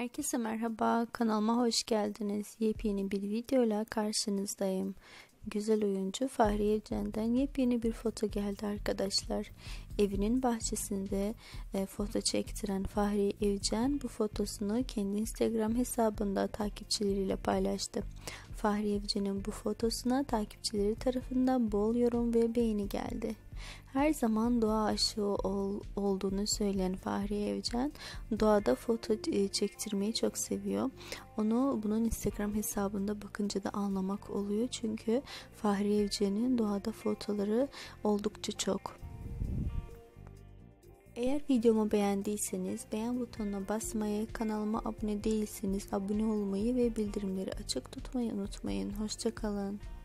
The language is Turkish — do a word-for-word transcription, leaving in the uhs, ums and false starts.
Herkese merhaba, kanalıma hoş geldiniz. Yepyeni bir videoyla karşınızdayım. Güzel oyuncu Fahriye Evcen'den yepyeni bir foto geldi arkadaşlar. Evinin bahçesinde e, foto çektiren Fahriye Evcen bu fotosunu kendi Instagram hesabında takipçileriyle paylaştı. Fahriye Evcen'in bu fotosuna takipçileri tarafından bol yorum ve beğeni geldi. Her zaman doğa aşığı ol, olduğunu söyleyen Fahriye Evcen doğada foto çektirmeyi çok seviyor. Onu bunun Instagram hesabında bakınca da anlamak oluyor. Çünkü Fahriye Evcen'in doğada fotoları oldukça çok. Eğer videomu beğendiyseniz beğen butonuna basmayı, kanalıma abone değilseniz abone olmayı ve bildirimleri açık tutmayı unutmayın. Hoşça kalın.